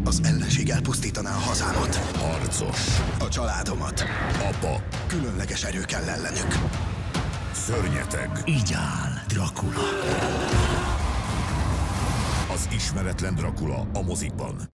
Az ellenség elpusztítaná a hazámat. Harcos. A családomat. Apa. Különleges erő kell ellenük. Szörnyeteg. Így áll Dracula. Az ismeretlen Dracula a mozikban.